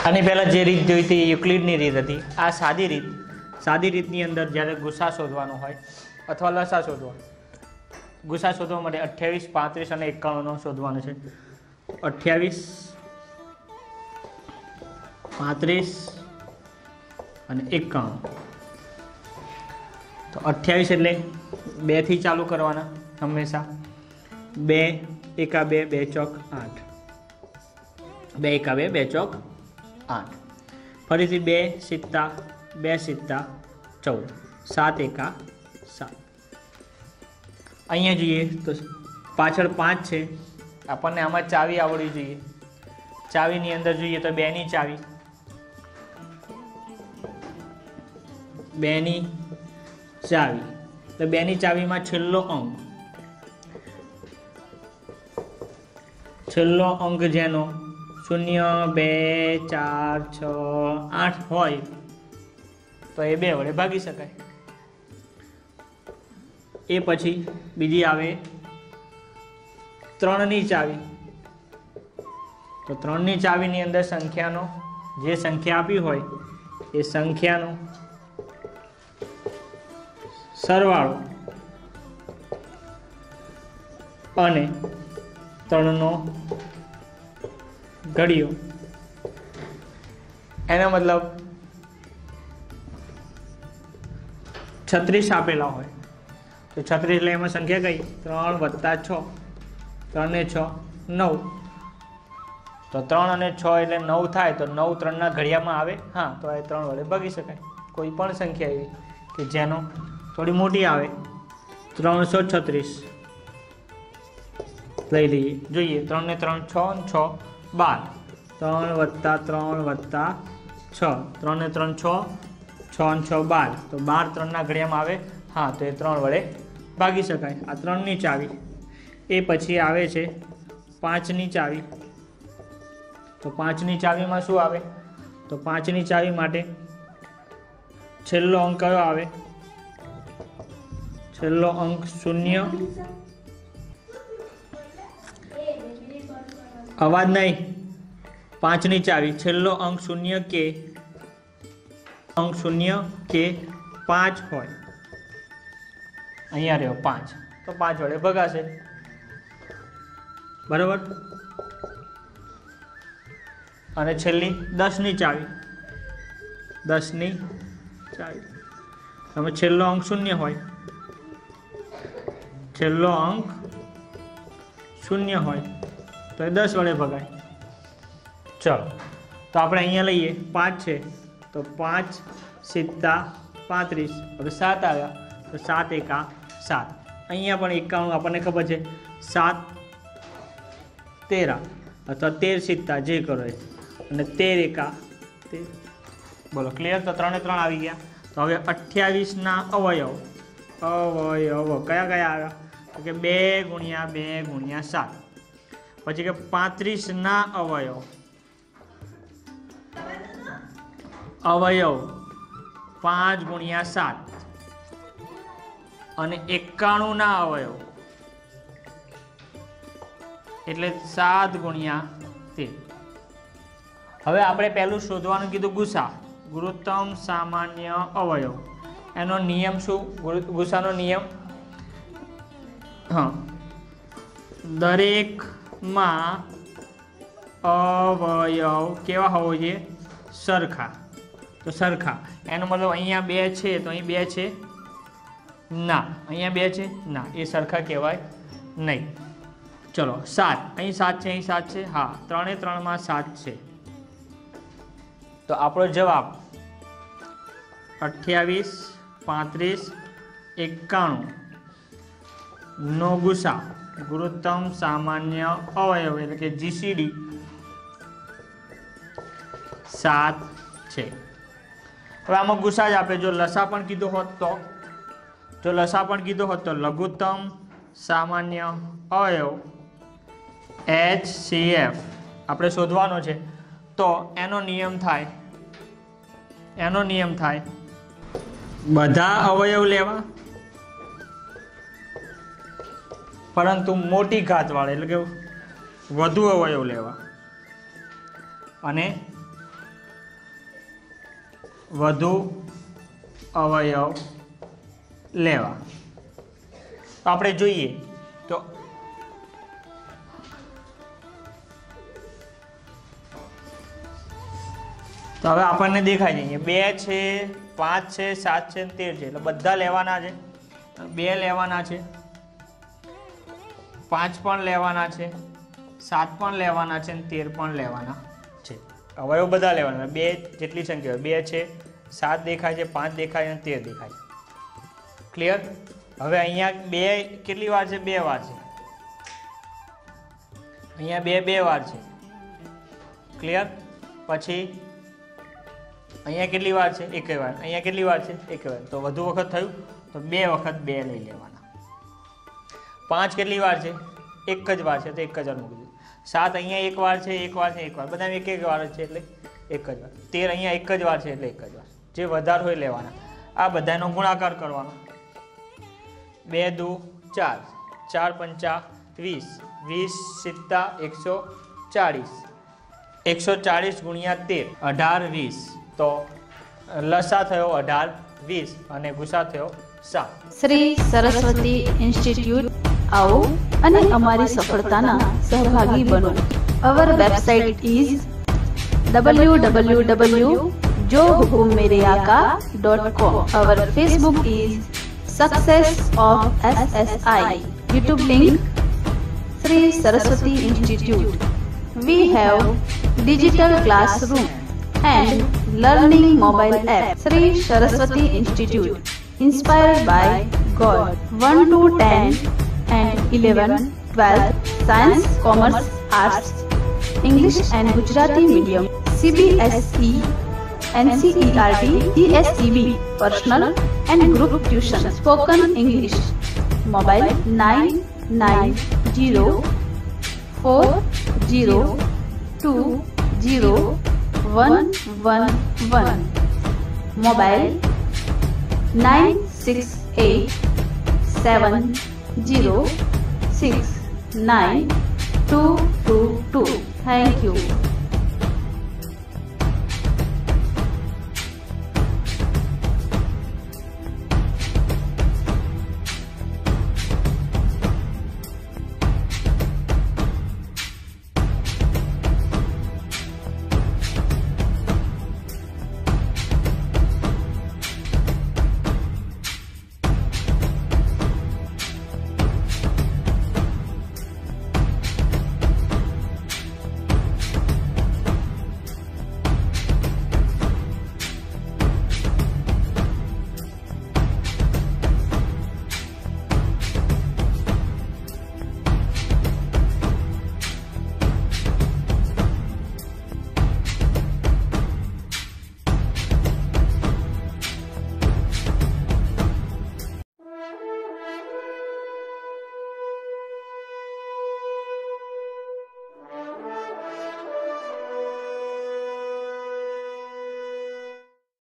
આની પહેલાં જે રીત જોઈ હતી યુક્લિડની રીત હતી. આ સાદી રીતની અંદર જ્યારે ગુસા શોધવાનો હોય અથવા લસા શોધવાનો, ગુસા શોધવા માટે 28, 35 અને 51 શોધવાનો છે. 28, 35 અને 51. તો 28 એટલે 2 થી ચાલુ કરવાના હંમેશા. 2 એકા 2, 2 ચોક 8. 2 એકા 2, 2 ચોક 8. ફરીથી 2 સિત્તા 2 સિત્તા 14. 7 એકા 7. અહીંયા જોઈએ તો પાછળ 5 છે. આપણને આમાં ચાવી આવડવી જોઈએ. ચાવીની અંદર જોઈએ તો 2 ની ચાવી, 2 ની ચાવી. તો 2 ની ચાવીમાં છેલ્લો અંક જેનો 0, 2, 4, 6, 8 હોય તો એ 2 વડે ભાગી શકાય. એ પછી બીજી આવે 3 ની ચાવી. તો 3 ની ચાવીની અંદર સંખ્યાનો, જે સંખ્યા આપી હોય એ સંખ્યાનો સરવાળો અને 3 નો ઘડિયો. એનો મતલબ 36 આપેલા હોય તો 36 એટલે એમાં સંખ્યા કઈ? 3 વત્તા 6. 3 ને 6 9. તો 3 અને 6 એટલે 9 થાય. તો 9 3 ના ઘડિયામાં આવે. હા, તો એ 3 વડે ભાગી શકાય. કોઈ પણ સંખ્યા એવી કે જેનો થોડી મોટી આવે. 336 લઈ લઈએ. જોઈએ 3 ને 3 6 ને 6 12. 3 વત્તા 3 વત્તા 6. 3 ને 3 6, 6 ને 6 12. તો 12 3 ના ઘડિયામાં આવે. હા, તો એ 3 વડે ભાગી શકાય. આ 3 ની ચાવી. એ પછી આવે છે 5 ની ચાવી. તો 5 ની ચાવીમાં શું આવે? તો 5 ની ચાવી માટે છેલ્લો અંક કયો આવે? છેલ્લો અંક 0. અવાજ નહીં. 5 ની ચાવી છેલ્લો અંક 0 કે 5 હોય. અહીંયા રહ્યો 5. તો 5 વડે ભગાશે. બરાબર. અને છેલ્લી 10 ની ચાવી. 10 ની ચાવી તમે છેલ્લો અંક 0 હોય, છેલ્લો અંક 0 હોય તો એ 10 વડે ભગાય. ચલો, તો આપણે અહીંયા લઈએ 5 છે તો 5 સિત્તા 35. હવે 7 આવ્યા તો 7 એકા 7. અહીંયા પણ 91 આપણને ખબર છે. 7 13 અથવા 13 સિત્તા જે કરો એ. અને 13 એકા 13. બોલો, ક્લિયર? તો 3 ને 3 આવી ગયા. તો હવે 28 ના અવયવ કયા આવ્યા? તો કે 2 ગુણ્યા 2 ગુણ્યા 7. પછી કે 35 ના અવયવ 5 ગુણ્યા 7. અને 91 ના અવયવ એટલે 7 ગુણ્યા 13. હવે આપણે પહેલું શોધવાનું કીધું ગુસા, ગુરુત્તમ સામાન્ય અવયવ. એનો નિયમ શું? ગુસાનો નિયમ, હા, દરેકમાં અવયવ કેવા હોવો જોઈએ? સરખા. તો સરખા એનો મતલબ અહીંયા 2 છે તો અહીં 2 છે ના, અહીંયા 2 છે ના, એ સરખા કહેવાય નહીં. ચલો 7, અહીં 7 છે, અહીં 7 છે. હા, 3 એ 3 માં 7 છે. તો આપણો જવાબ 28, 35, 91 નો ગુસા, ગુરુત્તમ સામાન્ય અવયવ એટલે કે જીસીડી 7 છે. હવે આમાં ગુસા જ આપે. જો લસા પણ કીધો હોત તો લઘુત્તમ સામાન્ય અવયવ HCF આપણે શોધવાનો છે. તો એનો નિયમ થાય બધા અવયવ લેવા, પરંતુ મોટી ઘાતવાળા એટલે કે વધુ અવયવ લેવા, અને વધુ અવયવ લેવા। તો આપણે જોઈએ તો હવે આપણને દેખાય છે 2 છે, 5 છે, 7 છે, 13 છે, એટલે બધા લેવાના છે। 2 લેવાના છે, 5 પણ લેવાના છે, 7 પણ લેવાના છે, 13 પણ લેવાના છે। અવયવ બધા લેવાના, 2 જેટલી સંખ્યા 2 છે, 7 દેખાય છે, 5 દેખાય છે, 13 દેખાય છે। ક્લિયર? હવે અહીંયા 2 કેટલી વાર છે? 2 વાર છે। અહીંયા 2 વાર છે। ક્લિયર? પછી અહીંયા કેટલી વાર છે? 1 વાર। અહીંયા કેટલી વાર છે? 1 વાર। તો વધુ વખત થયું તો 2 વખત 2 લઈ લેવાના। 5 કેટલી વાર છે? 1 જ વાર છે, તો 1 જ વાર મૂકી દીધું। 7 અહીંયા 1 વાર છે, 1 વાર છે, 1 વાર, બધામાં 1 વાર છે એટલે 1 જ વાર। 13 અહીંયા 1 જ વાર છે એટલે 1 જ વાર। જે વધારે હોય લેવાના। આ બધાનો ગુણાકાર કરવાનો। 2 દુ 4, 4 પંચા 20, 20 સિત્તા 140, 140 ગુણ્યા 13, 18 20। તો લસા થયો 18 20 અને ગુસા થયો 7। શ્રી સરસ્વતી ઇન્સ્ટિટ્યૂટ आओ અને અમારી સફળતાના સહભાગી બનો। Our website is www.johukummereaaka.com। Our Facebook is Success of SSI। YouTube link Sri Saraswati Institute। We have digital classroom and learning mobile app। Sri Saraswati Institute, inspired by God। 1 to 10 and 11, 12 science, commerce, arts, English and Gujarati medium, CBSE, NCERT, ESEB, personal and group tuition, spoken English। Mobile 9904020111। Mobile 9687069222। Thank you.